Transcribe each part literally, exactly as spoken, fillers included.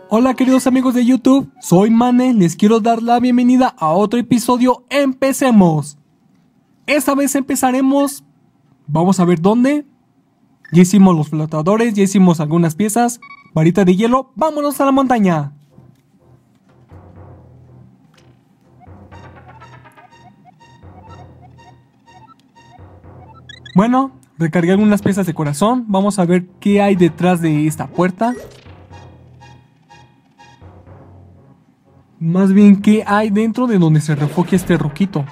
Hola queridos amigos de YouTube, soy Mane, les quiero dar la bienvenida a otro episodio. ¡Empecemos! Esta vez empezaremos, vamos a ver dónde. Ya hicimos los flotadores, ya hicimos algunas piezas, varita de hielo, vámonos a la montaña. Bueno, recargué algunas piezas de corazón, vamos a ver qué hay detrás de esta puerta. Más bien, ¿qué hay dentro de donde se refugia este roquito?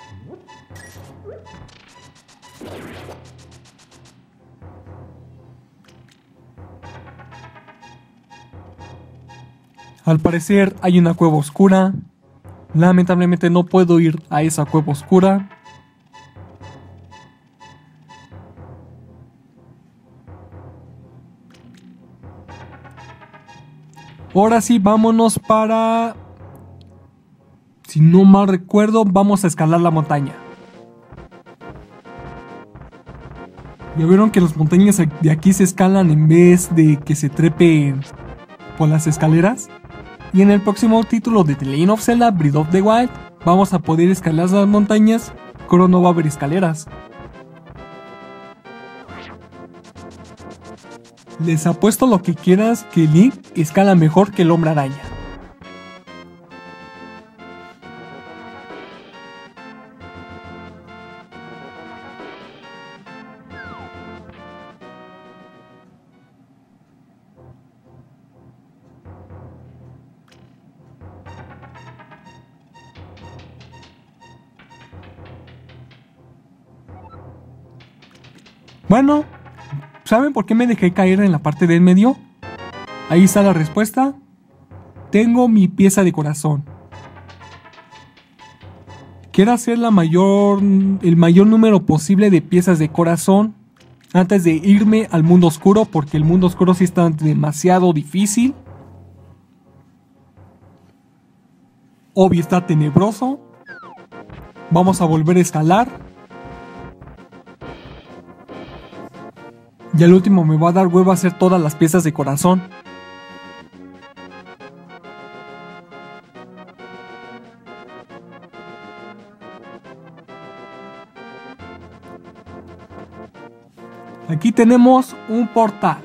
Al parecer hay una cueva oscura. Lamentablemente no puedo ir a esa cueva oscura. Ahora sí, vámonos para... Si no mal recuerdo, vamos a escalar la montaña. Ya vieron que las montañas de aquí se escalan en vez de que se trepen por las escaleras. Y en el próximo título de The Legend of Zelda Breath of the Wild vamos a poder escalar las montañas, pero no va a haber escaleras. Les apuesto lo que quieras que Link escala mejor que el Hombre Araña. Bueno, ¿saben por qué me dejé caer en la parte del medio? Ahí está la respuesta. Tengo mi pieza de corazón. Quiero hacer la mayor, el mayor número posible de piezas de corazón antes de irme al mundo oscuro, porque el mundo oscuro sí está demasiado difícil. Obvio está tenebroso. Vamos a volver a escalar. Y al último me va a dar huevo a hacer todas las piezas de corazón. Aquí tenemos un portal.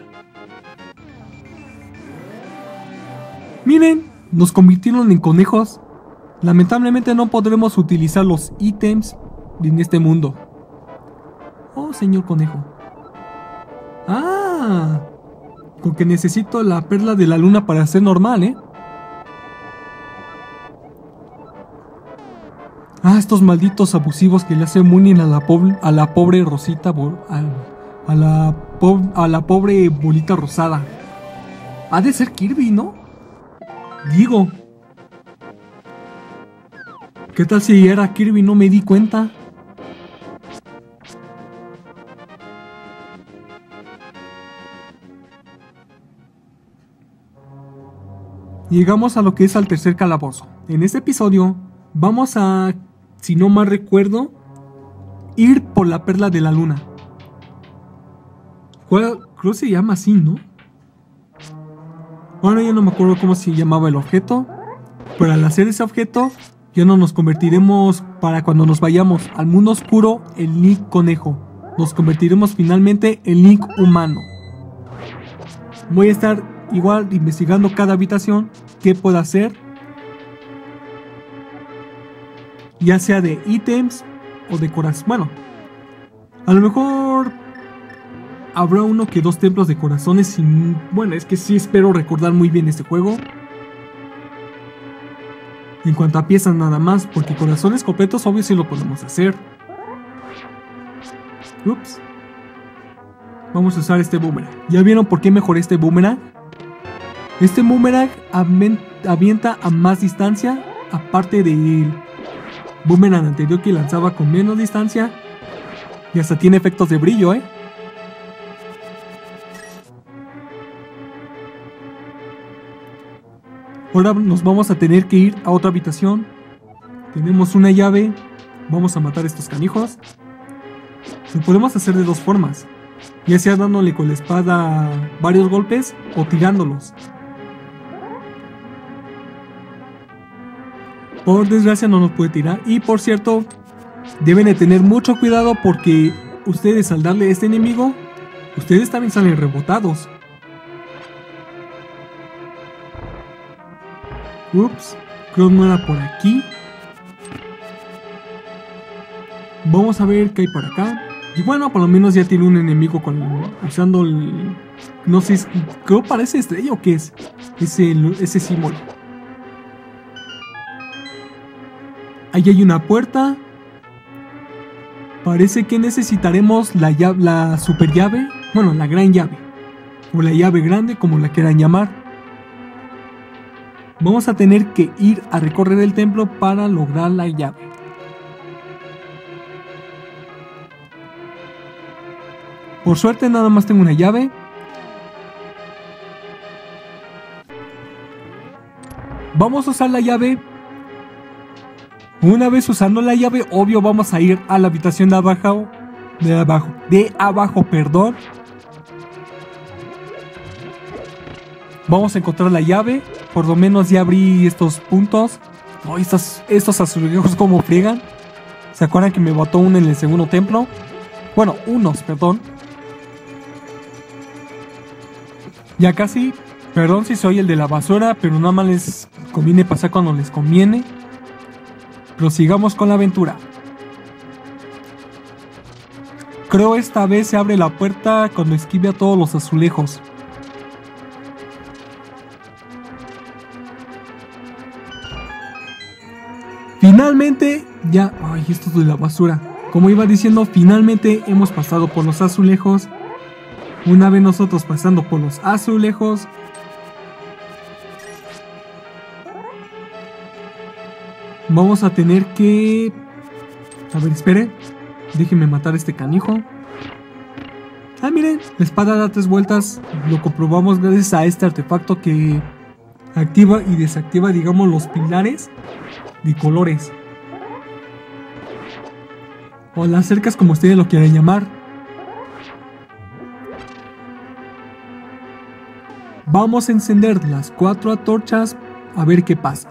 Miren, nos convirtieron en conejos. Lamentablemente no podremos utilizar los ítems en este mundo. Oh, señor conejo. Ah, con que necesito la perla de la luna para ser normal, ¿eh? Ah, estos malditos abusivos que le hacen bullying a la, pobre, a la pobre Rosita, a, a, la po, a la pobre bolita rosada. Ha de ser Kirby, ¿no? Digo. ¿Qué tal si era Kirby y no me di cuenta? Llegamos a lo que es al tercer calabozo. En este episodio vamos a, si no mal recuerdo, ir por la perla de la luna. ¿Cuál? Creo que se llama así, ¿no? Bueno, ya no me acuerdo cómo se llamaba el objeto. Pero al hacer ese objeto, ya no nos convertiremos para cuando nos vayamos al mundo oscuro en Link conejo. Nos convertiremos finalmente en Link humano. Voy a estar igual investigando cada habitación, qué puedo hacer, ya sea de ítems o de corazón. Bueno, a lo mejor habrá uno que dos templos de corazones sin... Bueno, es que sí espero recordar muy bien este juego. En cuanto a piezas nada más, porque corazones completos obvio sí lo podemos hacer. Ups. Vamos a usar este boomerang. ¿Ya vieron por qué mejoré este boomerang? Este boomerang avienta a más distancia, aparte del boomerang anterior que lanzaba con menos distancia. Y hasta tiene efectos de brillo, ¿eh? Ahora nos vamos a tener que ir a otra habitación. Tenemos una llave. Vamos a matar a estos canijos. Lo podemos hacer de dos formas. Ya sea dándole con la espada varios golpes o tirándolos. Por desgracia no nos puede tirar. Y por cierto, deben de tener mucho cuidado porque ustedes al darle a este enemigo, ustedes también salen rebotados. Ups, creo que no era por aquí. Vamos a ver qué hay por acá. Y bueno, por lo menos ya tiene un enemigo con, usando el... No sé, creo parece estrella o qué es. Ese, ese símbolo. Ahí hay una puerta. Parece que necesitaremos la llave, la super llave. Bueno, la gran llave. O la llave grande, como la quieran llamar. Vamos a tener que ir a recorrer el templo para lograr la llave. Por suerte nada más tengo una llave. Vamos a usar la llave. Una vez usando la llave, obvio vamos a ir a la habitación de abajo. De abajo. De abajo, perdón. Vamos a encontrar la llave. Por lo menos ya abrí estos puntos. Oh, estos, estos azulejos como friegan. ¿Se acuerdan que me botó uno en el segundo templo? Bueno, unos, perdón. Ya casi. Perdón si soy el de la basura, pero nada más les conviene pasar cuando les conviene. Prosigamos con la aventura. Creo esta vez se abre la puerta cuando esquive a todos los azulejos. Finalmente, ya... Ay, esto es de la basura. Como iba diciendo, finalmente hemos pasado por los azulejos. Una vez nosotros pasando por los azulejos, vamos a tener que... A ver, espere. Déjenme matar a este canijo. Ah, miren, la espada da tres vueltas. Lo comprobamos gracias a este artefacto que activa y desactiva, digamos, los pilares de colores. O las cercas, como ustedes lo quieran llamar. Vamos a encender las cuatro antorchas a ver qué pasa.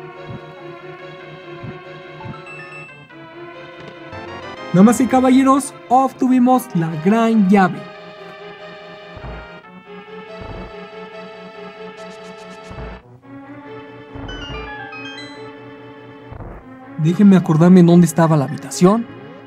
Damas y caballeros, obtuvimos la gran llave. Déjenme acordarme en dónde estaba la habitación.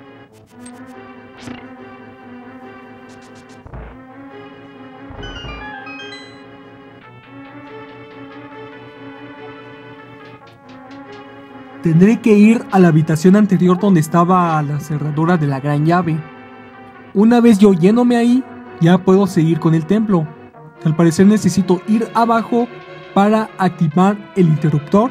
Tendré que ir a la habitación anterior donde estaba la cerradura de la gran llave. Una vez yo yéndome ahí, ya puedo seguir con el templo. Al parecer necesito ir abajo para activar el interruptor.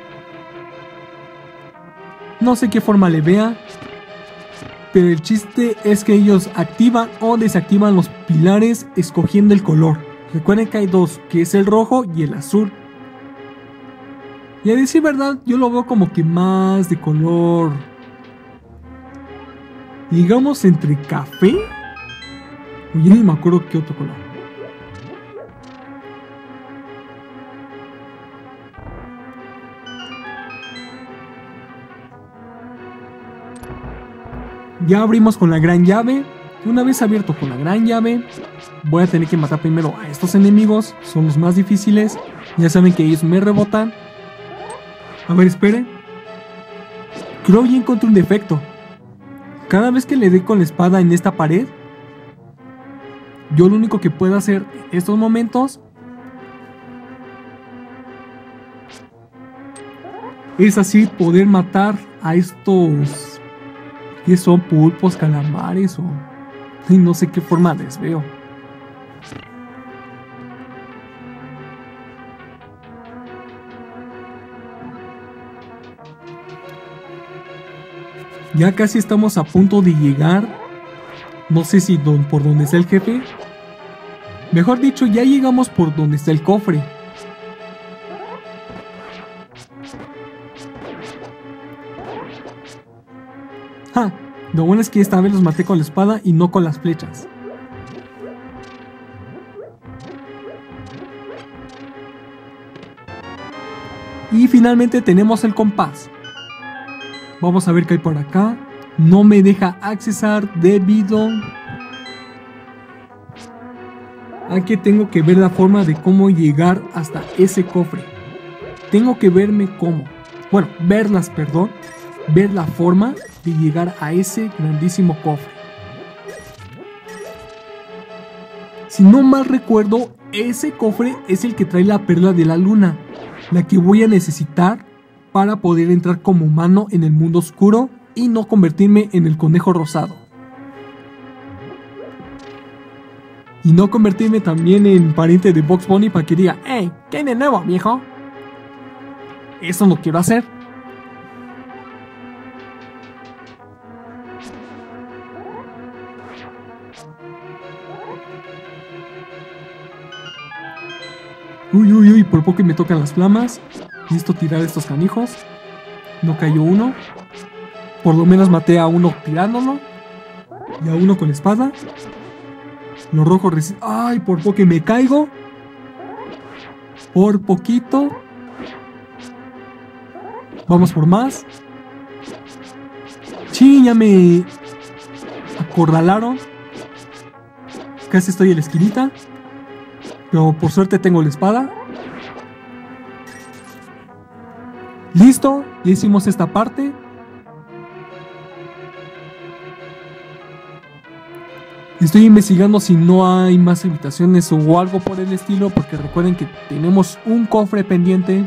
No sé qué forma le vea, pero el chiste es que ellos activan o desactivan los pilares escogiendo el color. Recuerden que hay dos, que es el rojo y el azul. Y a decir verdad, yo lo veo como que más de color, digamos, entre café. Oye, ni me acuerdo qué otro color. Ya abrimos con la gran llave. Una vez abierto con la gran llave, voy a tener que matar primero a estos enemigos. Son los más difíciles. Ya saben que ellos me rebotan. A ver, esperen. Creo que encontré un defecto. Cada vez que le dé con la espada en esta pared, yo lo único que puedo hacer en estos momentos es así poder matar a estos, que son pulpos, calamares o no sé qué forma les veo. Ya casi estamos a punto de llegar. No sé si don, por donde está el jefe. Mejor dicho, ya llegamos por donde está el cofre. ¡Ja! Lo bueno es que esta vez los maté con la espada y no con las flechas. Y finalmente tenemos el compás. Vamos a ver qué hay por acá. No me deja accesar debido a que tengo que ver la forma de cómo llegar hasta ese cofre. Tengo que verme cómo. Bueno, verlas, perdón. Ver la forma de llegar a ese grandísimo cofre. Si no mal recuerdo, ese cofre es el que trae la perla de la luna, la que voy a necesitar para poder entrar como humano en el mundo oscuro y no convertirme en el conejo rosado. Y no convertirme también en pariente de Bugs Bunny para que diga, ¡Hey! ¿Qué hay de nuevo, viejo? Eso no quiero hacer. Uy, uy, uy, por poco me tocan las flamas. Listo, tirar estos canijos. No cayó uno. Por lo menos maté a uno tirándolo. Y a uno con espada. Los rojos resisten. ¡Ay! Por poco me caigo. Por poquito. Vamos por más. ¡Chin! Ya me acorralaron. Casi estoy en la esquinita. Pero por suerte tengo la espada. Listo, ya hicimos esta parte. Estoy investigando si no hay más habitaciones o algo por el estilo, porque recuerden que tenemos un cofre pendiente.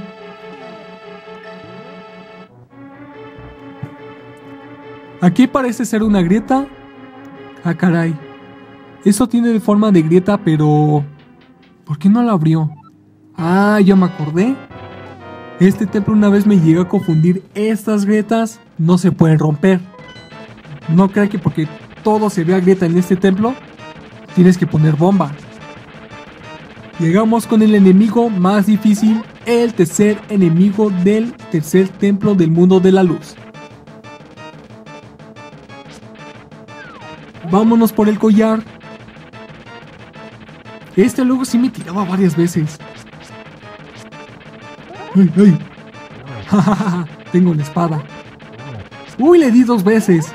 Aquí parece ser una grieta. Ah, caray. Eso tiene forma de grieta, pero ¿por qué no la abrió? Ah, ya me acordé. Este templo una vez me llegó a confundir. Estas grietas no se pueden romper. No crean que porque todo se vea grieta en este templo tienes que poner bomba. Llegamos con el enemigo más difícil, el tercer enemigo del tercer templo del mundo de la luz. Vámonos por el collar. Este luego sí me tiraba varias veces. ¡Ay, ay! ¡Ja, tengo la espada! ¡Uy, le di dos veces!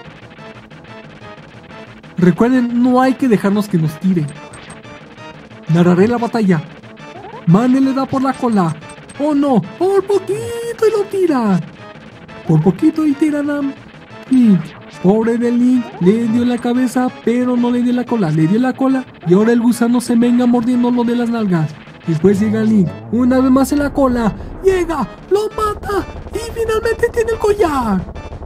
Recuerden, no hay que dejarnos que nos tire. Narraré la batalla. Mane le da por la cola. ¡Oh no! ¡Por poquito y lo tira! Por poquito y tiran a Link. Pobre de Link, le dio la cabeza, pero no le dio la cola. Le dio la cola y ahora el gusano se venga mordiéndolo de las nalgas. Después llega Link, una vez más en la cola. Llega, lo mata y finalmente tiene el collar.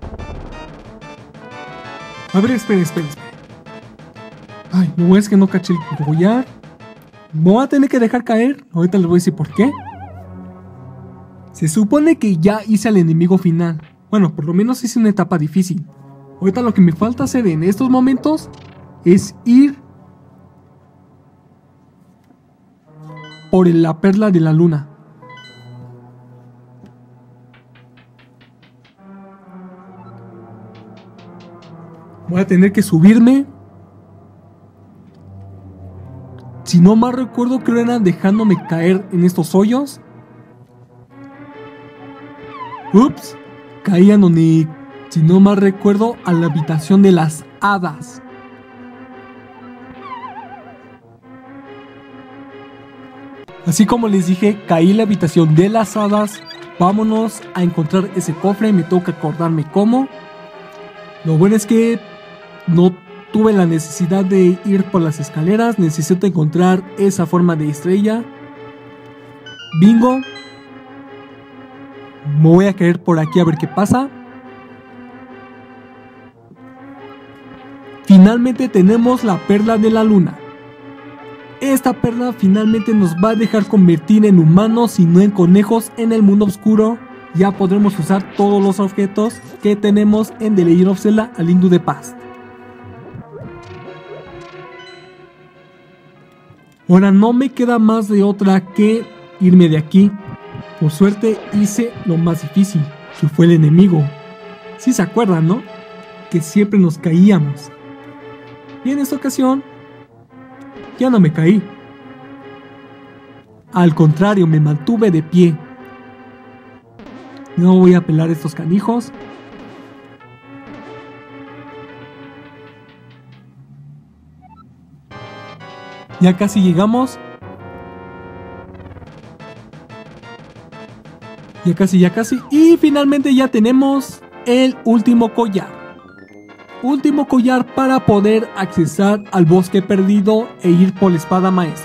A ver, espera, espera, espera. Ay, no es que no caché el collar. Me voy a tener que dejar caer. Ahorita les voy a decir por qué. Se supone que ya hice al enemigo final. Bueno, por lo menos hice una etapa difícil. Ahorita lo que me falta hacer en estos momentos es ir por la perla de la luna. Voy a tener que subirme. Si no mal recuerdo, creo que eran dejándome caer en estos hoyos. Ups, caían donde, si no mal recuerdo, a la habitación de las hadas. Así como les dije, caí en la habitación de las hadas. Vámonos a encontrar ese cofre. Me tengo que acordarme cómo. Lo bueno es que no tuve la necesidad de ir por las escaleras. Necesito encontrar esa forma de estrella. Bingo. Me voy a caer por aquí a ver qué pasa. Finalmente tenemos la perla de la luna. Esta perla finalmente nos va a dejar convertir en humanos y no en conejos en el mundo oscuro. Ya podremos usar todos los objetos que tenemos en The Legend of Zelda: A Link to the Past. Ahora no me queda más de otra que irme de aquí. Por suerte hice lo más difícil, que fue el enemigo. Si se acuerdan, ¿no? Que siempre nos caíamos. Y en esta ocasión ya no me caí. Al contrario, me mantuve de pie. No voy a pelar estos canijos. Ya casi llegamos. Ya casi, ya casi. Y finalmente ya tenemos el último collar. Último collar para poder accesar al bosque perdido e ir por la espada maestra.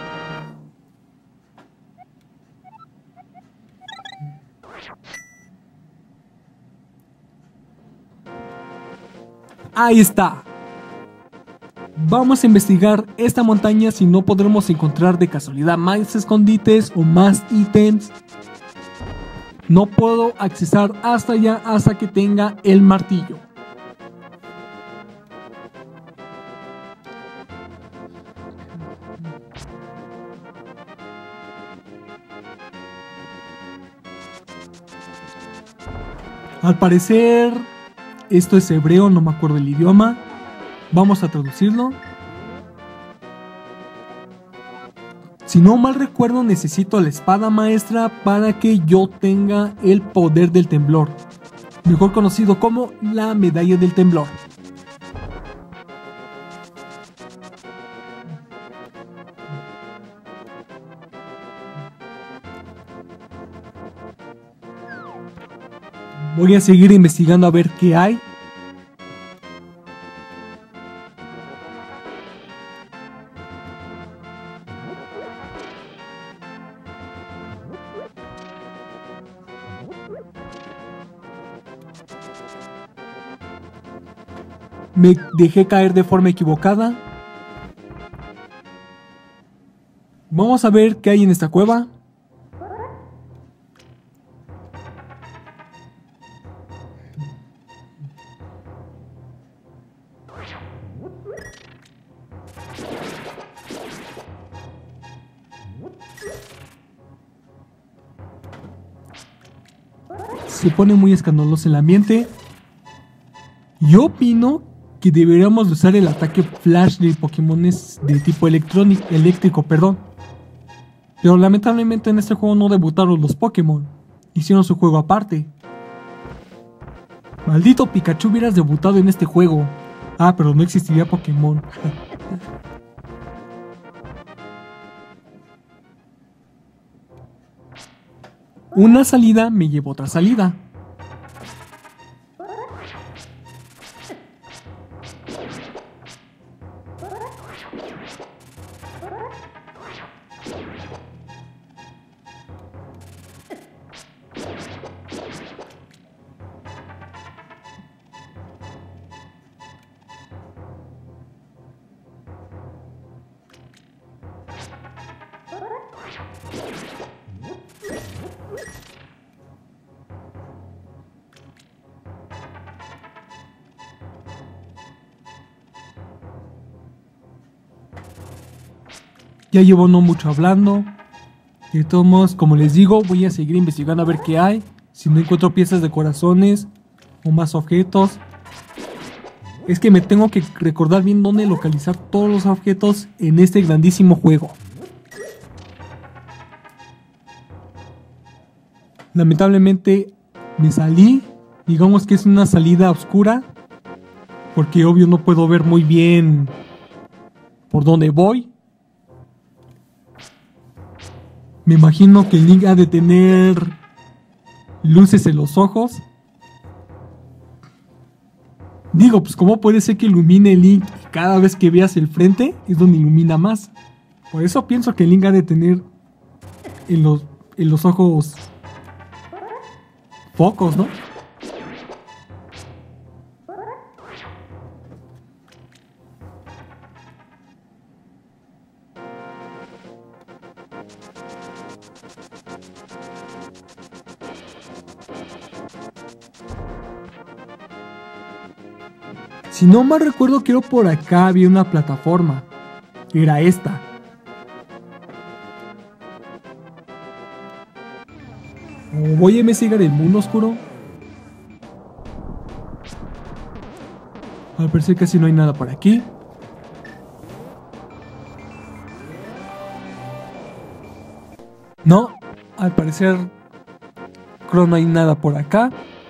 Ahí está. Vamos a investigar esta montaña si no podremos encontrar de casualidad más escondites o más ítems. No puedo accesar hasta allá hasta que tenga el martillo. Al parecer esto es hebreo, no me acuerdo el idioma. Vamos a traducirlo. Si no mal recuerdo, necesito la espada maestra para que yo tenga el poder del temblor, mejor conocido como la medalla del temblor. Voy a seguir investigando a ver qué hay. Me dejé caer de forma equivocada. Vamos a ver qué hay en esta cueva. Se pone muy escandaloso el ambiente. Yo opino que deberíamos usar el ataque flash de Pokémones de tipo electrónico, eléctrico, perdón. Pero lamentablemente en este juego no debutaron los Pokémon. Hicieron su juego aparte. Maldito Pikachu, hubieras debutado en este juego. Ah, pero no existiría Pokémon. Una salida me llevó a otra salida. Ya llevo no mucho hablando. De todos modos, como les digo, voy a seguir investigando a ver qué hay. Si no encuentro piezas de corazones o más objetos. Es que me tengo que recordar bien dónde localizar todos los objetos en este grandísimo juego. Lamentablemente me salí. Digamos que es una salida oscura. Porque obvio no puedo ver muy bien por dónde voy. Me imagino que el Link ha de tener luces en los ojos. Digo, pues ¿cómo puede ser que ilumine el Link y cada vez que veas el frente es donde ilumina más? Por eso pienso que el Link ha de tener en los, en los ojos focos, ¿no? Si no mal recuerdo, creo por acá había una plataforma. Era esta. O voy a investigar el mundo oscuro. Al parecer casi no hay nada por aquí. No, al parecer creo no hay nada por acá.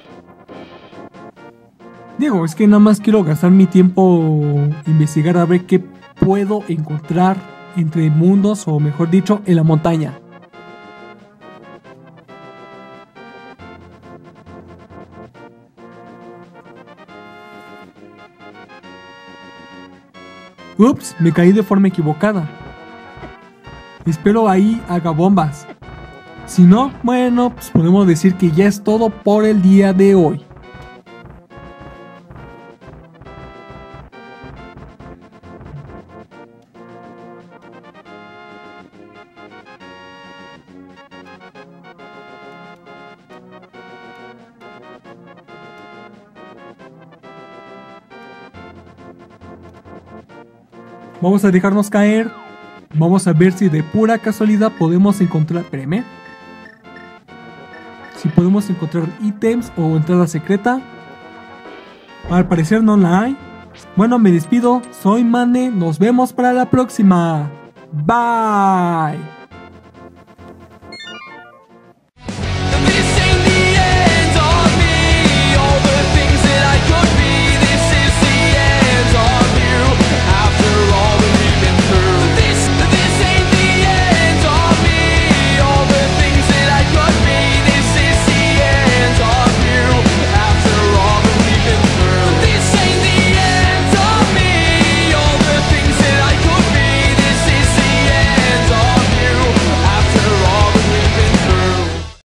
Digo, es que nada más quiero gastar mi tiempo investigar a ver qué puedo encontrar entre mundos, o mejor dicho, en la montaña. Ups, me caí de forma equivocada. Espero ahí haga bombas. Si no, bueno, pues podemos decir que ya es todo por el día de hoy. Vamos a dejarnos caer. Vamos a ver si de pura casualidad podemos encontrar... Espérame. Si podemos encontrar ítems o entrada secreta. Al parecer no la hay. Bueno, me despido. Soy Mane. Nos vemos para la próxima. Bye.